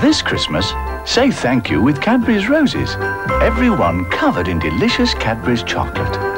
This Christmas, say thank you with Cadbury's roses. Every one covered in delicious Cadbury's chocolate.